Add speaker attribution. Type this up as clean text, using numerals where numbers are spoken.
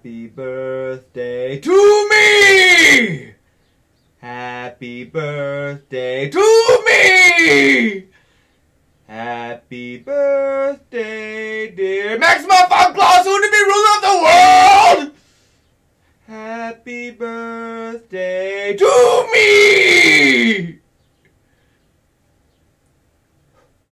Speaker 1: Happy birthday to me! Happy birthday to me! Happy birthday, dear Maxima Von Claus, soon to be ruler of the world! Happy birthday to me!